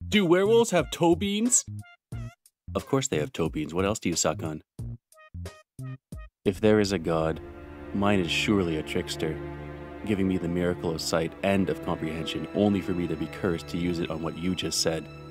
Do werewolves have toe beans? Of course they have toe beans. What else do you suck on? If there is a God, mine is surely a trickster, giving me the miracle of sight and of comprehension, only for me to be cursed to use it on what you just said.